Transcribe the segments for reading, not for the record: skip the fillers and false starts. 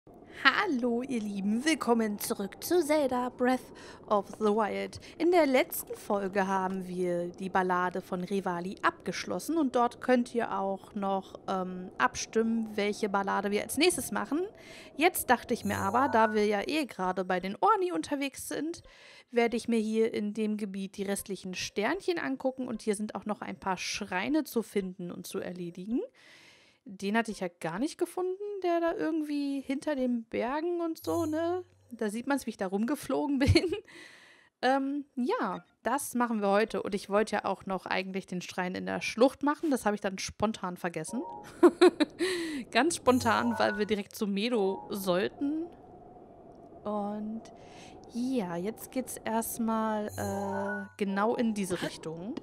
Hallo ihr Lieben, willkommen zurück zu Zelda Breath of the Wild. In der letzten Folge haben wir die Ballade von Revali abgeschlossen und dort könnt ihr auch noch abstimmen, welche Ballade wir als nächstes machen. Jetzt dachte ich mir aber, da wir ja eh gerade bei den Orni unterwegs sind, werde ich mir hier in dem Gebiet die restlichen Sternchen angucken und hier sind auch noch ein paar Schreine zu finden und zu erledigen. Den hatte ich ja gar nicht gefunden, der da irgendwie hinter den Bergen und so, ne? Da sieht man es, wie ich da rumgeflogen bin. Ja, das machen wir heute. Und ich wollte ja auch noch eigentlich den Schrein in der Schlucht machen. Das habe ich dann spontan vergessen. Ganz spontan, weil wir direkt zu Medo sollten. Und ja, jetzt geht's erstmal genau in diese Richtung.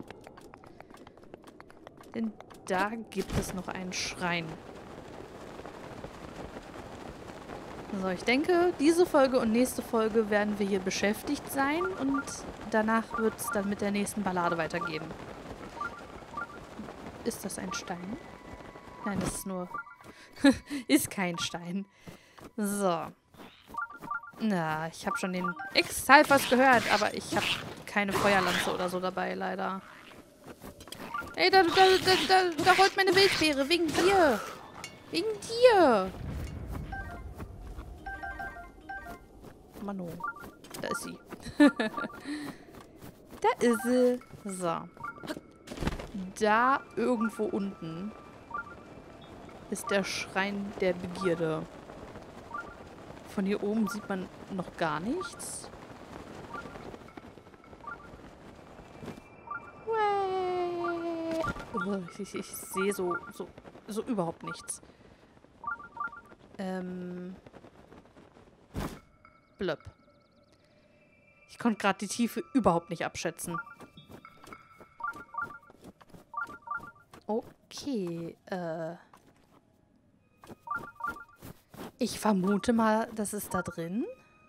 Denn da gibt es noch einen Schrein. So, ich denke, diese Folge und nächste Folge werden wir hier beschäftigt sein und danach wird es dann mit der nächsten Ballade weitergehen. Ist das ein Stein? Nein, das ist nur... ist kein Stein. So. Na, ich habe schon den Exalfas gehört, aber ich habe keine Feuerlanze oder so dabei, leider. Ey, da rollt meine Wildbeere. Wegen dir. Wegen dir. Mano. Da ist sie. Da ist sie. So. Da irgendwo unten ist der Schrein der Begierde. Von hier oben sieht man noch gar nichts. Oh, ich sehe so überhaupt nichts. Blöpp. Ich konnte gerade die Tiefe überhaupt nicht abschätzen. Okay, ich vermute mal, das ist da drin.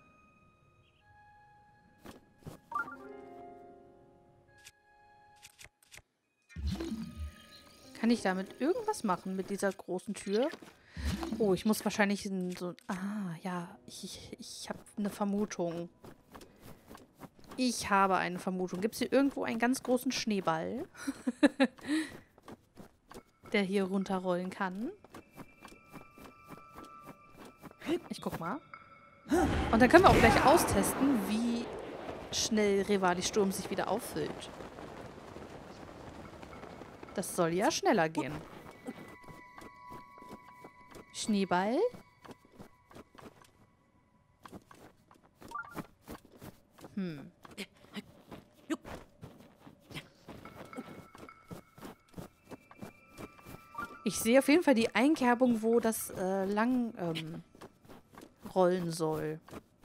Kann ich damit irgendwas machen mit dieser großen Tür? Oh, ich muss wahrscheinlich so... Ah, ja, ich habe eine Vermutung. Ich habe eine Vermutung. Gibt es hier irgendwo einen ganz großen Schneeball? Der hier runterrollen kann? Ich guck mal. Und dann können wir auch gleich austesten, wie schnell Revalis Sturm sich wieder auffüllt. Das soll ja schneller gehen. Schneeball. Ich sehe auf jeden Fall die Einkerbung, wo das lang rollen soll.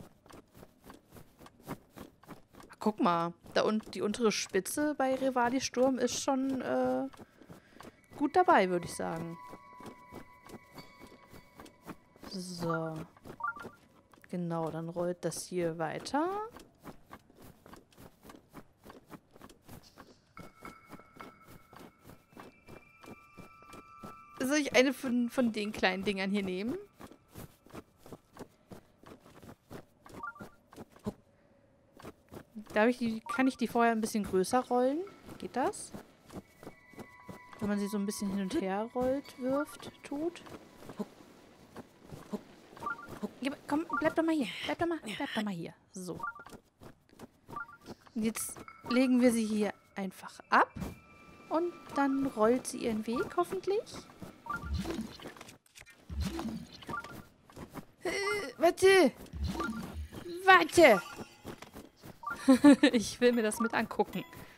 Ach, guck mal. Da unten die untere Spitze bei Revalis Sturm ist schon gut dabei, würde ich sagen. So. Genau, dann rollt das hier weiter. Soll ich eine von den kleinen Dingern hier nehmen? Kann ich die vorher ein bisschen größer rollen? Geht das? Wenn man sie so ein bisschen hin und her rollt, wirft, tut. Komm, bleib doch mal hier. Bleib doch mal hier. So. Und jetzt legen wir sie hier einfach ab. Und dann rollt sie ihren Weg, hoffentlich. Warte! Warte! Ich will mir das mit angucken.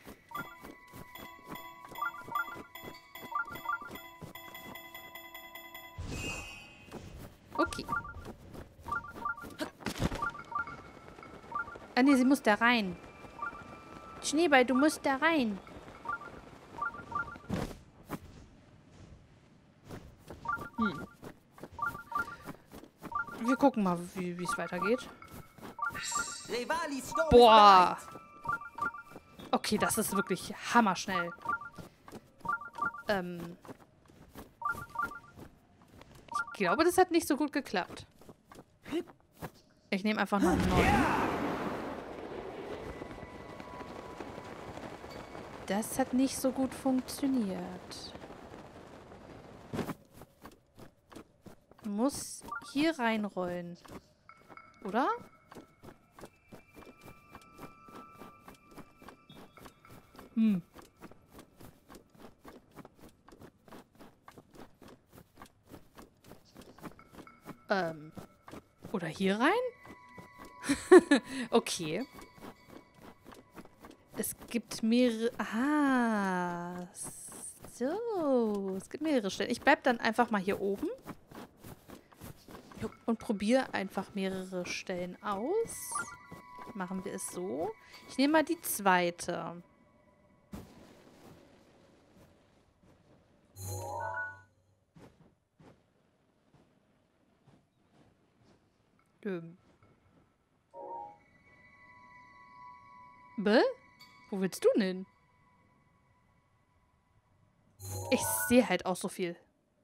Okay. Ah, nee, sie muss da rein. Schneeball, du musst da rein. Wir gucken mal, wie es weitergeht. Boah! Okay, das ist wirklich hammerschnell. Ich glaube, das hat nicht so gut geklappt. Ich nehme einfach noch einen neuen. Das hat nicht so gut funktioniert. Muss hier reinrollen. Oder? Hm. Oder hier rein? Okay. Es gibt mehrere... Ah. So. Es gibt mehrere Stellen. Ich bleib dann einfach mal hier oben. Und probiere einfach mehrere Stellen aus. Machen wir es so. Ich nehme mal die zweite. Bäh? Wo willst du denn hin? Ich sehe halt auch so viel.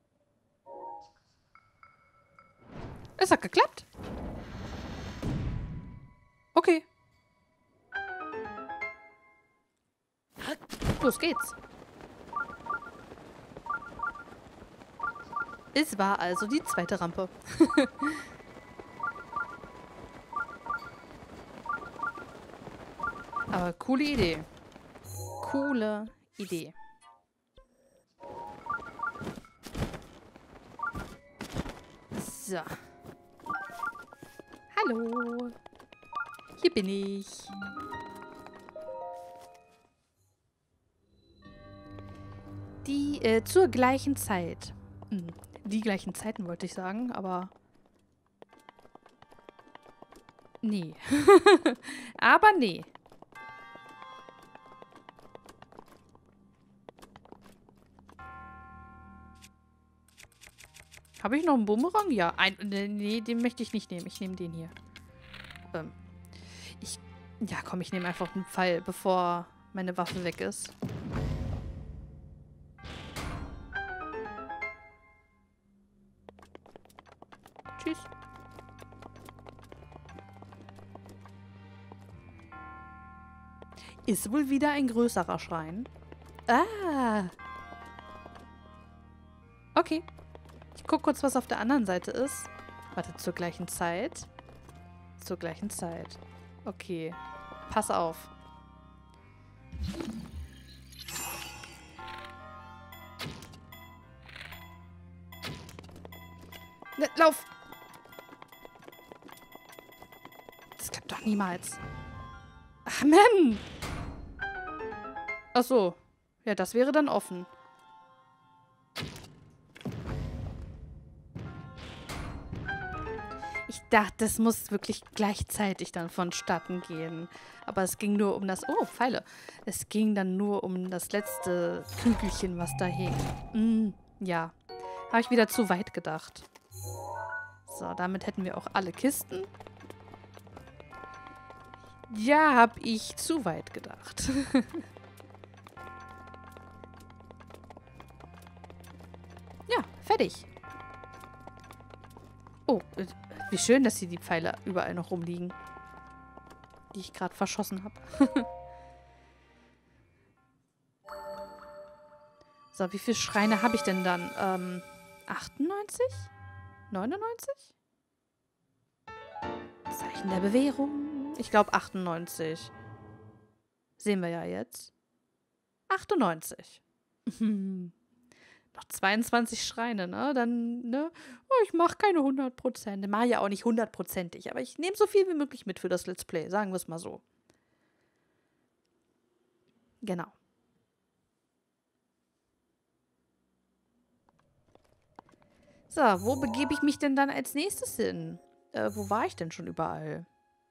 Es hat geklappt. Okay. Los geht's. Es war also die zweite Rampe. Aber coole Idee. Coole Idee. So. Hallo. Hier bin ich. Die, zur gleichen Zeit. Die gleichen Zeiten wollte ich sagen, aber... Nee. Aber nee. Habe ich noch einen Bumerang? Ja. Nee, den möchte ich nicht nehmen. Ich nehme den hier. Ja, komm, ich nehme einfach einen Pfeil, bevor meine Waffe weg ist. Tschüss. Ist wohl wieder ein größerer Schrein. Ah. Okay. Ich gucke kurz, was auf der anderen Seite ist. Warte, zur gleichen Zeit. Zur gleichen Zeit. Okay. Pass auf. Ne, lauf! Das klappt doch niemals. Ach, Mann! Ach so. Ja, das wäre dann offen. Ich dachte, das muss wirklich gleichzeitig dann vonstatten gehen. Aber es ging nur um das... Oh, Pfeile. Es ging dann nur um das letzte Kügelchen, was da hing. Ja. Habe ich wieder zu weit gedacht. So, damit hätten wir auch alle Kisten. Ja, habe ich zu weit gedacht. Ja, fertig. Oh, wie schön, dass hier die Pfeile überall noch rumliegen. Die ich gerade verschossen habe. So, wie viele Schreine habe ich denn dann? 98? 99? Zeichen der Bewährung. Ich glaube 98. Sehen wir ja jetzt. 98. Noch 22 Schreine, ne? Dann, ne? Oh, ich mache keine 100%. Mache ja auch nicht 100%ig, aber ich nehme so viel wie möglich mit für das Let's Play. Sagen wir es mal so. Genau. So, wo begebe ich mich denn dann als nächstes hin? Wo war ich denn schon überall?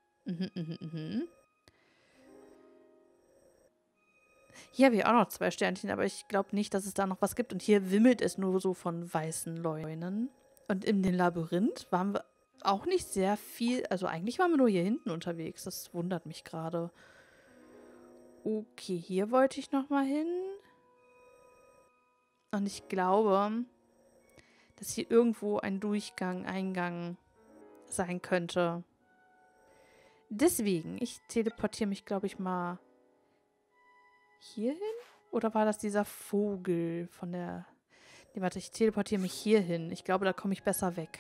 Hier habe ich auch noch 2 Sternchen, aber ich glaube nicht, dass es da noch was gibt. Und hier wimmelt es nur so von weißen Leunen. Und in dem Labyrinth waren wir auch nicht sehr viel. Also eigentlich waren wir nur hier hinten unterwegs. Das wundert mich gerade. Okay, hier wollte ich noch mal hin. Und ich glaube, dass hier irgendwo ein Durchgang, Eingang sein könnte. Deswegen, ich teleportiere mich, glaube ich, mal hier hin? Oder war das dieser Vogel von der... Nee, warte, ich teleportiere mich hier hin. Ich glaube, da komme ich besser weg.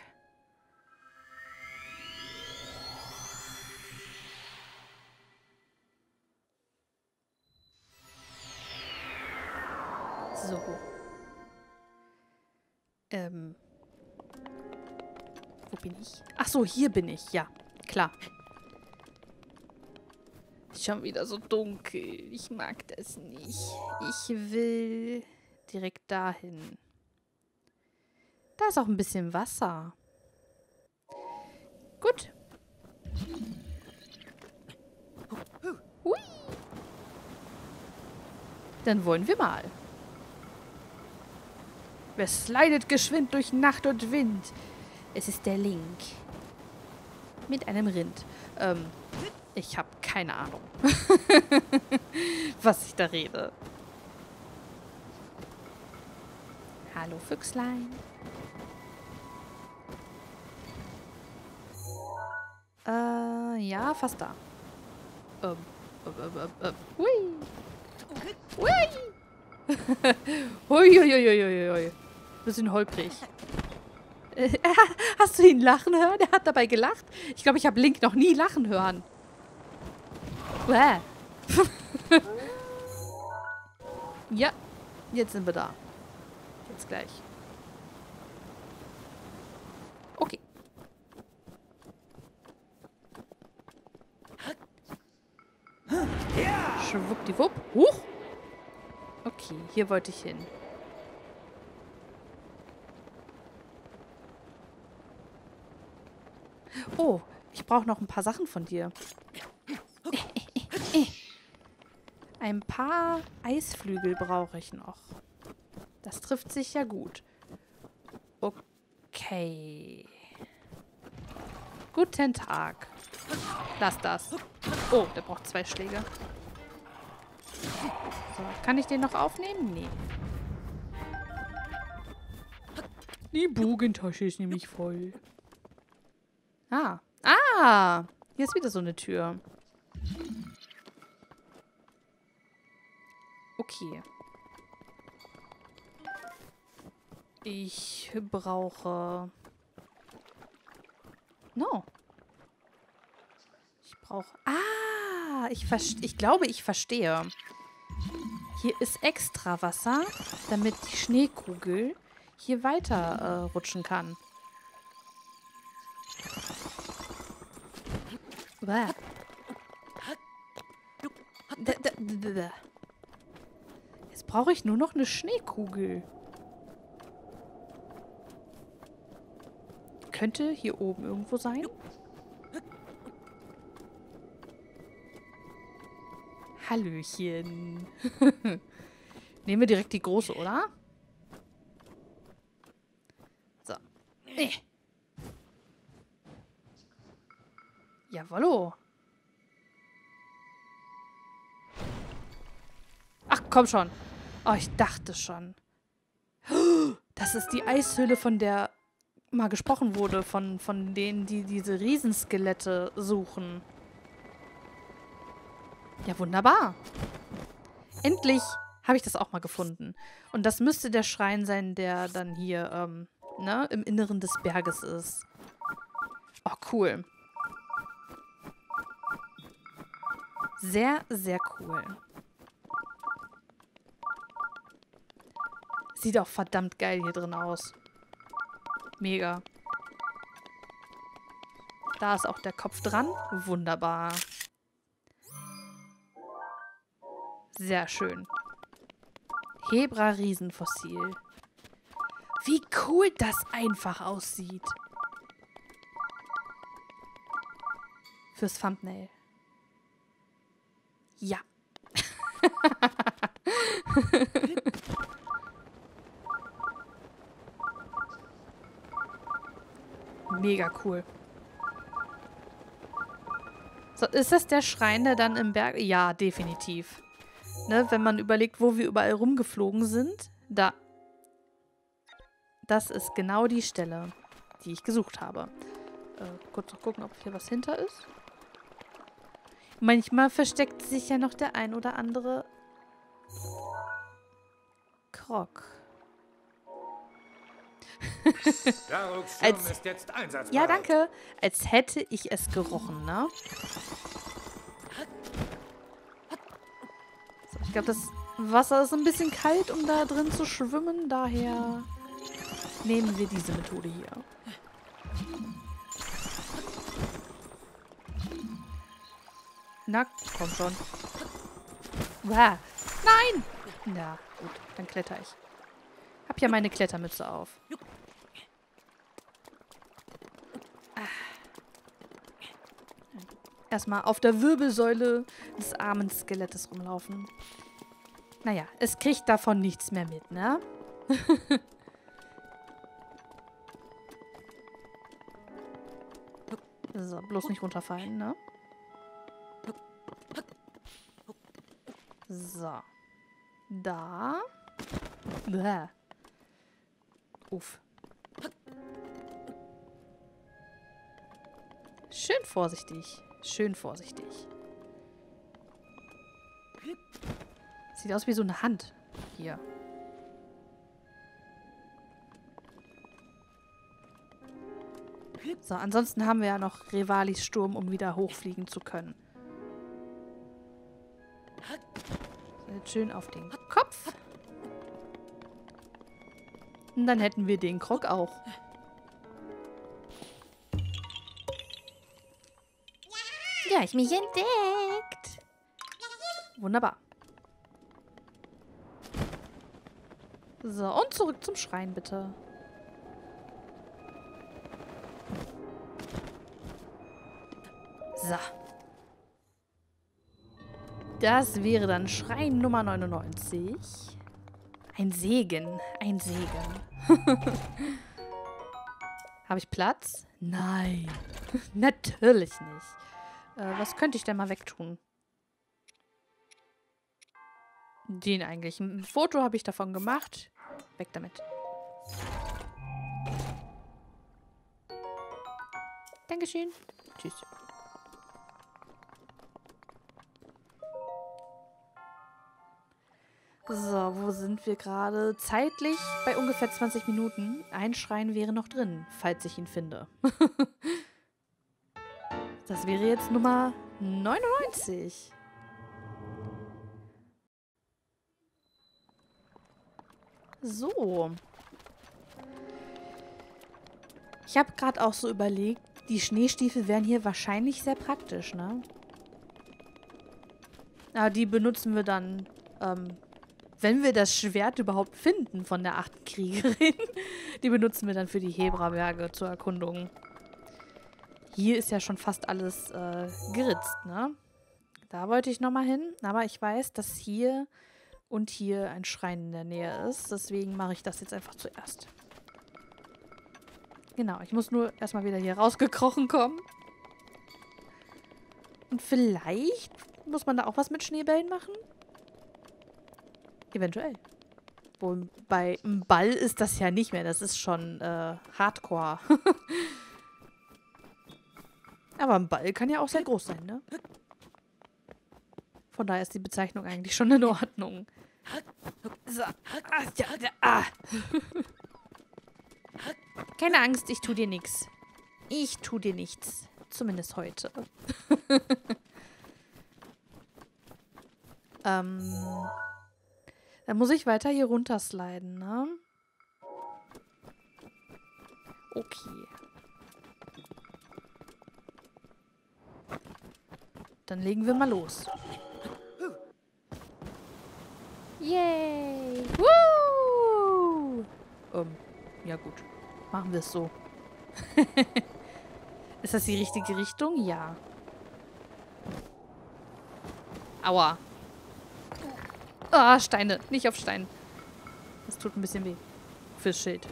So. Wo bin ich? Ach so, hier bin ich. Ja, klar. Ist schon wieder so dunkel. Ich mag das nicht. Ich will direkt dahin. Da ist auch ein bisschen Wasser. Gut. Hui. Dann wollen wir mal. Wer slidet geschwind durch Nacht und Wind? Es ist der Link. Mit einem Rind. Ich habe keine Ahnung, was ich da rede. Hallo Füchslein. Ja, fast da. Hui. Hui. Hui, hui, hui, hui, hui. Bisschen holprig. Hast du ihn lachen hören? Der hat dabei gelacht. Ich glaube, ich habe Link noch nie lachen hören. Ja, jetzt sind wir da. Jetzt gleich. Okay. Schwuppdiwupp. Huch. Okay, hier wollte ich hin. Oh, ich brauche noch ein paar Sachen von dir. Ein paar Eisflügel brauche ich noch. Das trifft sich ja gut. Okay. Guten Tag. Lass das. Oh, der braucht 2 Schläge. So, kann ich den noch aufnehmen? Nee. Die Bogentasche ist nämlich voll. Ah. Ah! Hier ist wieder so eine Tür. Okay. Ich brauche... No. Ich brauche... Ah! Ich glaube, ich verstehe. Hier ist extra Wasser, damit die Schneekugel hier weiter rutschen kann. Bäh. Jetzt brauche ich nur noch eine Schneekugel. Könnte hier oben irgendwo sein. Hallöchen. Nehmen wir direkt die große, oder? So. Jawollo. Ach, komm schon. Oh, ich dachte schon. Das ist die Eishöhle, von der mal gesprochen wurde. Von denen, die diese Riesenskelette suchen. Ja, wunderbar. Endlich habe ich das auch mal gefunden. Und das müsste der Schrein sein, der dann hier, ne, im Inneren des Berges ist. Oh, cool. Sehr, sehr cool. Sieht auch verdammt geil hier drin aus. Mega. Da ist auch der Kopf dran. Wunderbar. Sehr schön. Hebra-Riesenfossil. Wie cool das einfach aussieht. Fürs Thumbnail. Ja. Mega cool. So, ist das der Schrein, der dann im Berg... Ja, definitiv. Ne, wenn man überlegt, wo wir überall rumgeflogen sind. Da. Das ist genau die Stelle, die ich gesucht habe. Kurz noch gucken, ob hier was hinter ist. Manchmal versteckt sich ja noch der ein oder andere Krog. Daruxschirm ist jetzt einsatzbereit. Ja, danke. Als hätte ich es gerochen, ne? So, ich glaube, das Wasser ist ein bisschen kalt, um da drin zu schwimmen. Daher nehmen wir diese Methode hier. Na, komm schon. Uah. Nein! Na, gut, dann kletter ich. Hab ja meine Klettermütze auf. Erstmal auf der Wirbelsäule des armen Skelettes rumlaufen. Naja, es kriegt davon nichts mehr mit, ne? So, bloß nicht runterfallen, ne? So. Da. Bäh. Uff. Schön vorsichtig. Schön vorsichtig. Sieht aus wie so eine Hand. Hier. So, ansonsten haben wir ja noch Revalis Sturm, um wieder hochfliegen zu können. So, jetzt schön auf den Kopf. Und dann hätten wir den Krog auch. Ja, ich mich entdeckt. Wunderbar. So, und zurück zum Schrein, bitte. So. Das wäre dann Schrein Nummer 99. Ein Segen. Ein Segen. Habe ich Platz? Nein. Natürlich nicht. Was könnte ich denn mal wegtun? Den eigentlich. Ein Foto habe ich davon gemacht. Weg damit. Dankeschön. Tschüss. So, wo sind wir gerade? Zeitlich bei ungefähr 20 Minuten. Ein Schrein wäre noch drin, falls ich ihn finde. Das wäre jetzt Nummer 99. So. Ich habe gerade auch so überlegt, die Schneestiefel wären hier wahrscheinlich sehr praktisch, ne? Aber die benutzen wir dann, wenn wir das Schwert überhaupt finden von der 8. Kriegerin. Die benutzen wir dann für die Hebraberge zur Erkundung. Hier ist ja schon fast alles geritzt, ne? Da wollte ich nochmal hin. Aber ich weiß, dass hier und hier ein Schrein in der Nähe ist. Deswegen mache ich das jetzt einfach zuerst. Genau, ich muss nur erstmal wieder hier rausgekrochen kommen. Und vielleicht muss man da auch was mit Schneebällen machen? Eventuell. Wobei ein Ball ist das ja nicht mehr. Das ist schon Hardcore. Aber ein Ball kann ja auch sehr groß sein, ne? Von daher ist die Bezeichnung eigentlich schon in Ordnung. So. Keine Angst, ich tu dir nichts. Ich tu dir nichts. Zumindest heute. Dann muss ich weiter hier runtersliden, ne? Okay. Dann legen wir mal los. Yay! Woo! Ja gut. Machen wir es so. Ist das die richtige Richtung? Ja. Aua. Ah, Steine. Nicht auf Stein. Das tut ein bisschen weh. Fürs Schild.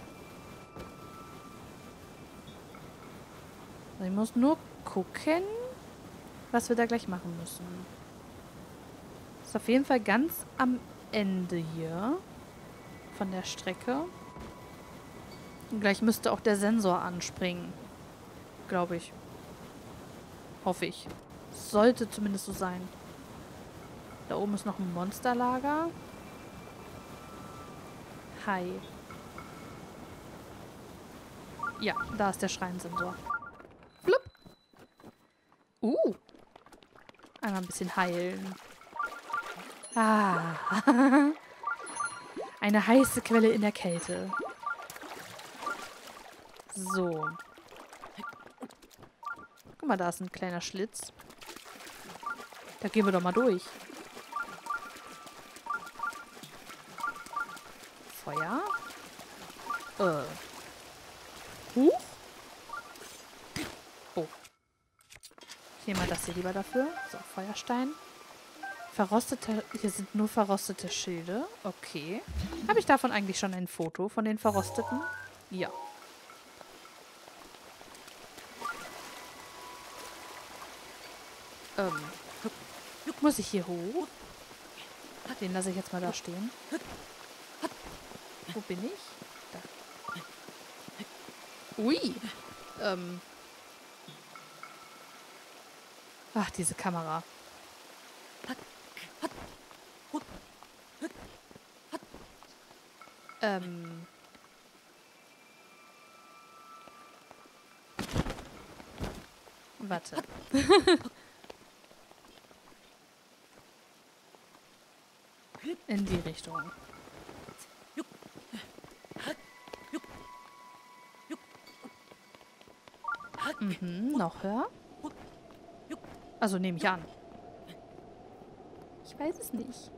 Ich muss nur gucken, was wir da gleich machen müssen. Ist auf jeden Fall ganz am Ende hier von der Strecke. Und gleich müsste auch der Sensor anspringen. Glaube ich. Hoffe ich. Sollte zumindest so sein. Da oben ist noch ein Monsterlager. Hi. Ja, da ist der Schreinsensor. Flupp. Einmal ein bisschen heilen. Ah. Eine heiße Quelle in der Kälte. So. Guck mal, da ist ein kleiner Schlitz. Da gehen wir doch mal durch. Feuer. Huch. Oh. Ich nehme mal das hier lieber dafür. So, Feuerstein. Verrostete... Hier sind nur verrostete Schilde. Okay. Habe ich davon eigentlich schon ein Foto von den verrosteten? Ja. Muss ich hier hoch? Den lasse ich jetzt mal da stehen. Wo bin ich? Da. Ui. Ach, diese Kamera. Warte. In die Richtung. Noch höher? Also nehme ich an. Ich weiß es nicht.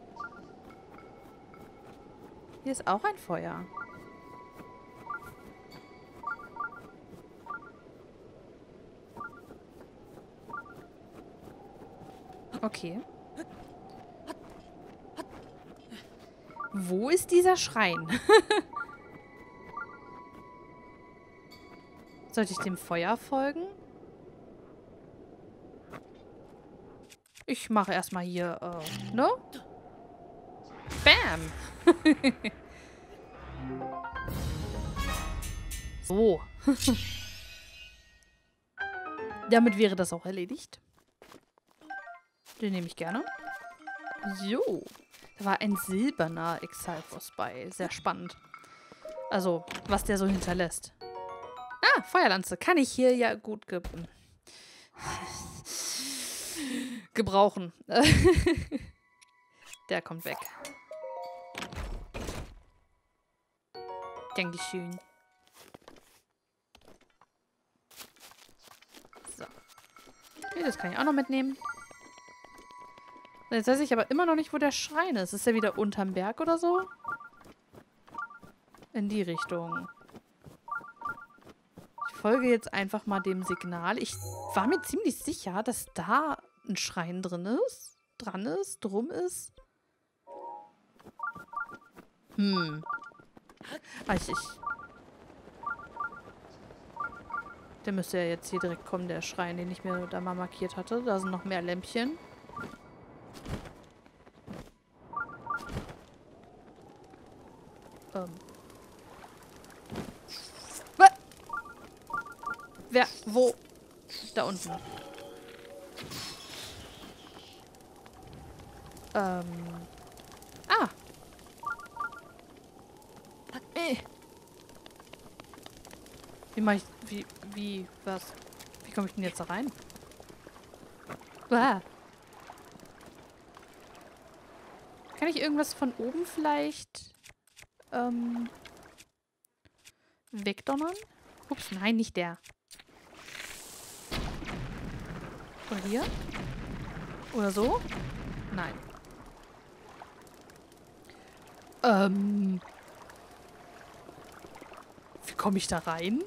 Hier ist auch ein Feuer. Okay. Wo ist dieser Schrein? Sollte ich dem Feuer folgen? Ich mache erstmal hier, ne? Bam! So. Damit wäre das auch erledigt. Den nehme ich gerne. So. Da war ein silberner Exalfos bei. Sehr spannend. Also, was der so hinterlässt. Ah, Feuerlanze. Kann ich hier ja gut gebrauchen. Der kommt weg. Dankeschön. So. Okay, das kann ich auch noch mitnehmen. Jetzt weiß ich aber immer noch nicht, wo der Schrein ist. Ist der wieder unterm Berg oder so? In die Richtung. Ich folge jetzt einfach mal dem Signal. Ich war mir ziemlich sicher, dass da ein Schrein drin ist. Drum ist. Der müsste ja jetzt hier direkt kommen, der Schrein, den ich mir da mal markiert hatte. Da sind noch mehr Lämpchen. Wer? Wo? Da unten. Ah. Wie mach ich... Was? Wie komme ich denn jetzt da rein? Kann ich irgendwas von oben vielleicht wegdonnern? Ups, nein, nicht der. Oder hier? Oder so? Nein. Wie komme ich da rein?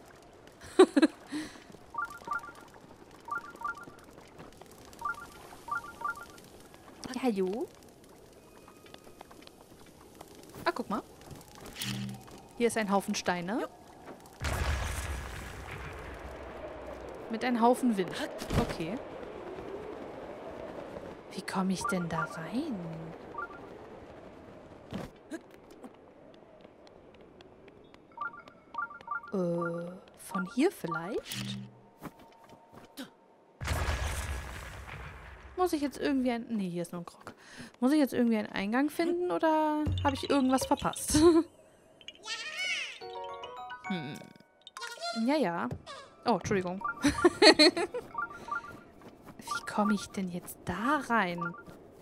Ja, hallo? Ah, guck mal. Hier ist ein Haufen Steine. Mit einem Haufen Wind. Okay. Wie komme ich denn da rein? Von hier vielleicht? Muss ich jetzt irgendwie ein... Nee, hier ist nur ein Krog. Muss ich jetzt irgendwie einen Eingang finden oder habe ich irgendwas verpasst? Ja, ja. Oh, Entschuldigung. Wie komme ich denn jetzt da rein?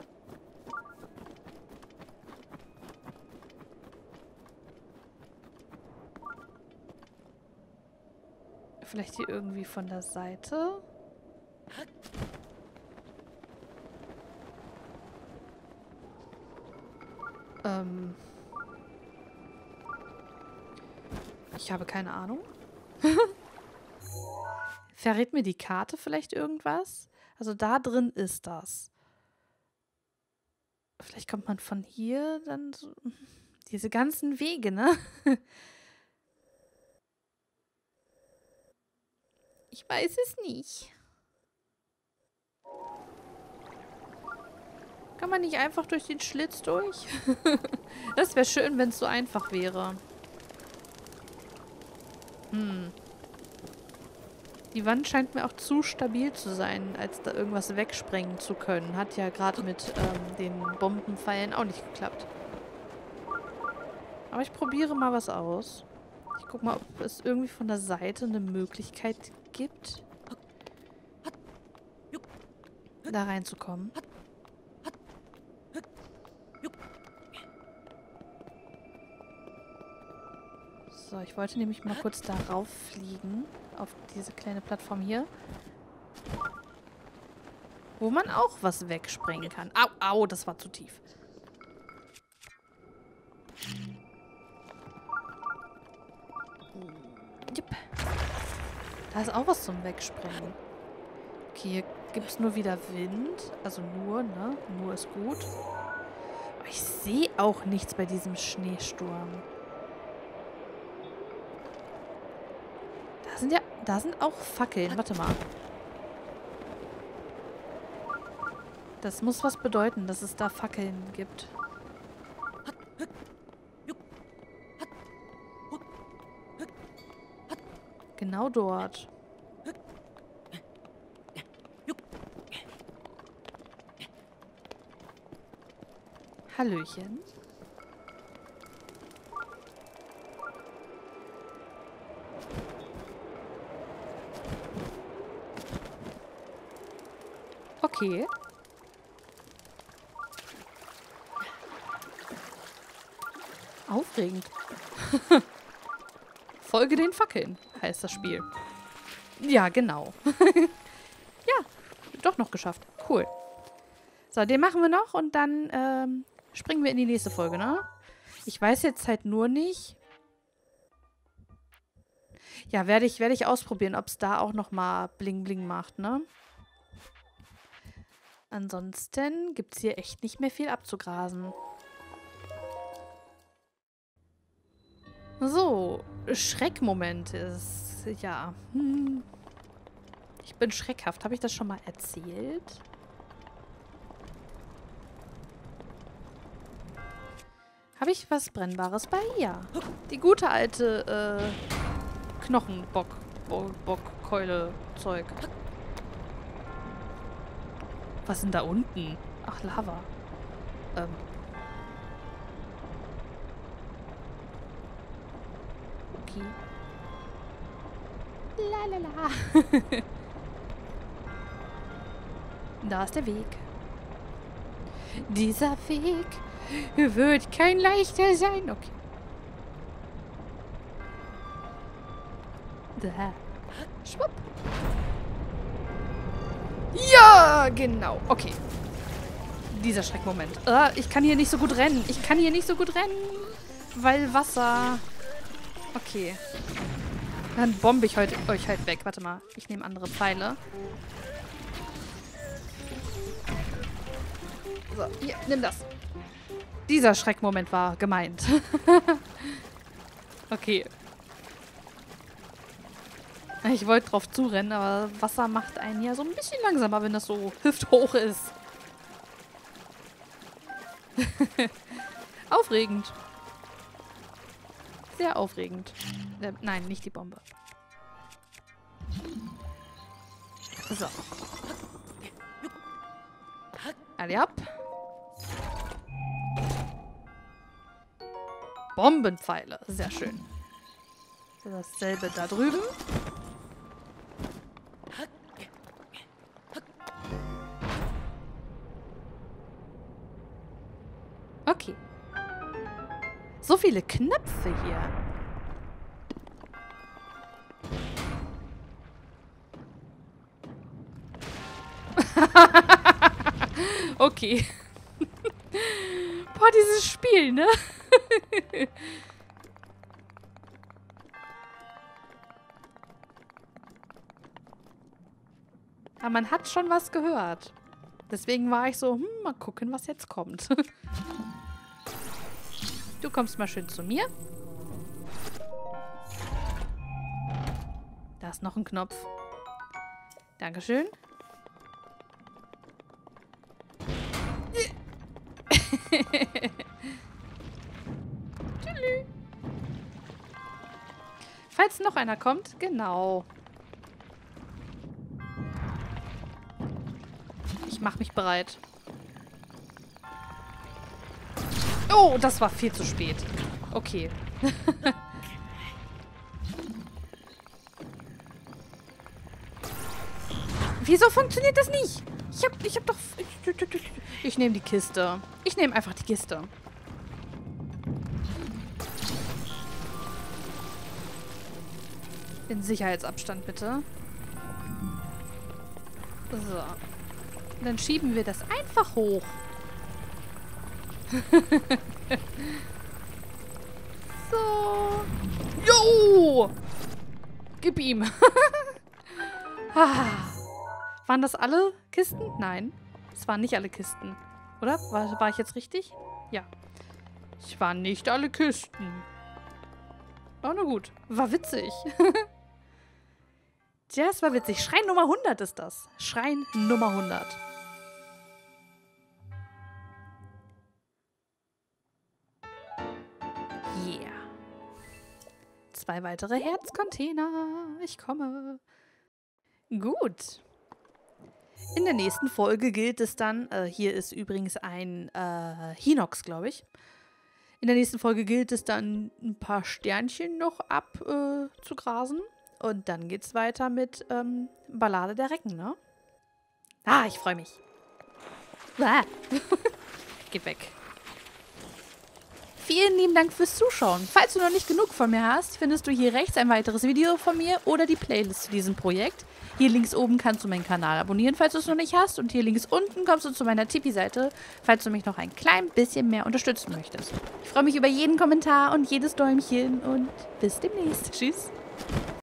Vielleicht hier irgendwie von der Seite? Ich habe keine Ahnung. Verrät mir die Karte vielleicht irgendwas? Also da drin ist das. Vielleicht kommt man von hier dann so... Diese ganzen Wege, ne? Ich weiß es nicht. Kann man nicht einfach durch den Schlitz durch? Das wäre schön, wenn es so einfach wäre. Die Wand scheint mir auch zu stabil zu sein, als da irgendwas wegsprengen zu können. Hat ja gerade mit den Bombenpfeilen auch nicht geklappt. Aber ich probiere mal was aus. Ich guck mal, ob es irgendwie von der Seite eine Möglichkeit gibt, da reinzukommen. So, ich wollte nämlich mal kurz darauf fliegen. Auf diese kleine Plattform hier. Wo man auch was wegsprengen kann. Au, au, das war zu tief. Jupp. Da ist auch was zum Wegsprengen. Okay, hier gibt es nur wieder Wind. Also nur, ne? Nur ist gut. Aber ich sehe auch nichts bei diesem Schneesturm. Da sind auch Fackeln. Warte mal. Das muss was bedeuten, dass es da Fackeln gibt. Genau dort. Hallöchen. Okay. Aufregend. Folge den Fackeln, heißt das Spiel. Ja, genau. Ja, doch noch geschafft. Cool. So, den machen wir noch und dann springen wir in die nächste Folge, ne? Ich weiß jetzt halt nur nicht. Ja, werde ich ausprobieren, ob es da auch nochmal Bling Bling macht, ne? Ansonsten gibt es hier echt nicht mehr viel abzugrasen. So, Schreckmoment ist, ja. Ich bin schreckhaft. Habe ich das schon mal erzählt? Habe ich was Brennbares bei? Ja. Die gute alte, Knochenbock-Keule-Zeug. Was ist denn da unten? Ach, Lava. Okay. Lalala. Da ist der Weg. Dieser Weg wird kein leichter sein. Okay. Da. Schwupp. Ja, genau. Okay. Dieser Schreckmoment. Ich kann hier nicht so gut rennen. Weil Wasser... Okay. Dann bombe ich euch halt weg. Warte mal. Ich nehme andere Pfeile. So, hier, nimm das. Dieser Schreckmoment war gemeint. Okay. Ich wollte drauf zurennen, aber Wasser macht einen ja so ein bisschen langsamer, wenn das so hüfthoch ist. Aufregend. Sehr aufregend. Nein, nicht die Bombe. So. Alle ab. Bombenpfeile. Sehr schön. So, dasselbe da drüben. Okay. So viele Knöpfe hier. Okay. Boah, dieses Spiel, ne? Aber man hat schon was gehört. Deswegen war ich so, mal gucken, was jetzt kommt. Du kommst mal schön zu mir. Da ist noch ein Knopf. Dankeschön. Falls noch einer kommt, genau. Ich mache mich bereit. Oh, das war viel zu spät. Okay. Wieso funktioniert das nicht? Ich hab doch... Ich nehme die Kiste. Ich nehme einfach die Kiste. In Sicherheitsabstand, bitte. So. Und dann schieben wir das einfach hoch. So. Jo! Gib ihm. Waren das alle Kisten? Nein. Es waren nicht alle Kisten. Oder? War ich jetzt richtig? Ja. Es waren nicht alle Kisten. Oh, na gut. War witzig. Ja, es war witzig. Schrein Nummer 100 ist das. Schrein Nummer 100. Yeah. 2 weitere Herzcontainer. Ich komme. Gut. In der nächsten Folge gilt es dann, hier ist übrigens ein Hinox, glaube ich. In der nächsten Folge gilt es dann, ein paar Sternchen noch abzugrasen. Und dann geht's weiter mit Ballade der Recken, ne? Ah, ich freue mich. Ah. Geht weg. Vielen lieben Dank fürs Zuschauen. Falls du noch nicht genug von mir hast, findest du hier rechts ein weiteres Video von mir oder die Playlist zu diesem Projekt. Hier links oben kannst du meinen Kanal abonnieren, falls du es noch nicht hast. Und hier links unten kommst du zu meiner Tipeee-Seite, falls du mich noch ein klein bisschen mehr unterstützen möchtest. Ich freue mich über jeden Kommentar und jedes Däumchen und bis demnächst. Tschüss.